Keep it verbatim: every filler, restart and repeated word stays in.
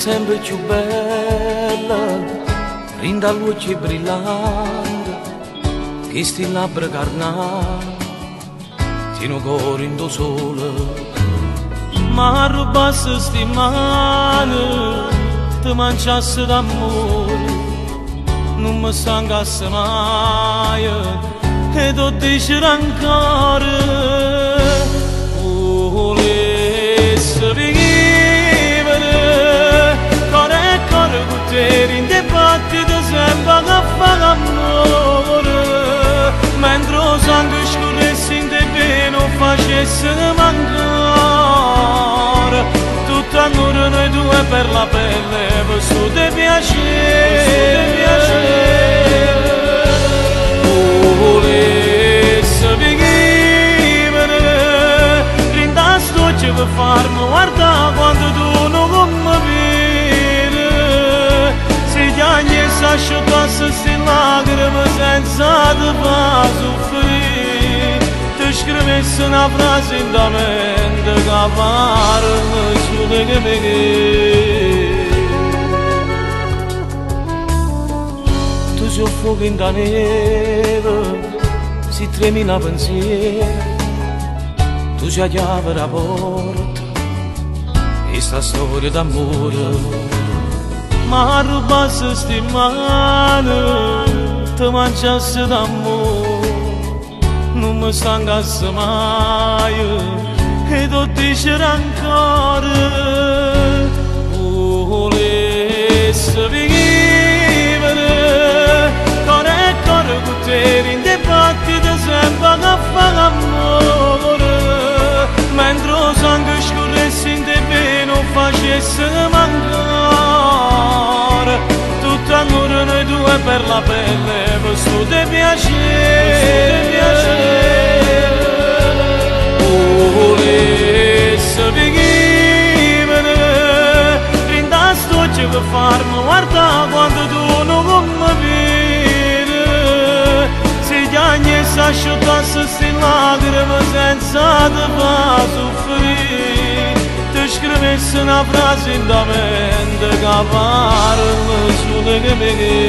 sempre più bella, rinda luce brillante, che sti labbra carnali, tiene un cuore in do sole, ma rubasse sti mani, ti mangiasse d'amore, non mi stancasse mai, e tu dici ancora, volesse vivere, cuore e cuore con te, in te battiti sempre che fa l'amore, mentre lo sangue scorresse in te bene non facesse mancare, tutto amore noi due per la pelle, per su te piacere, volesse vivere, rinda stoccia per farmi guardare quando tu non mi vedi, se gli anni si asciugasse queste lacrime senza te far soffrire, ti scrivessi una frase in da mente che parla su di me. Tu sei un fuoco in da neve, si tremila pensiero, tu sei la chiave da porta, e sta storia d'amore, ma rubasse sti mani, ti mangiasse d'amore, non mi stancasse mai, e tu dici ancora, volesse vivere, cuore e cuore con te, in te battiti sempre che fa l'amore, mentre lo sangue scorresse in te bene non facesse mancare, tutto amore noi due per la pelle, per su te piacere, volesse vivere, rinda stoccia per farmi guardare quando tu non mi vedi, se gli anni si asciugasse queste lacrime senza te far soffrire, ti scrivessi una frase in da mente che parla su di me.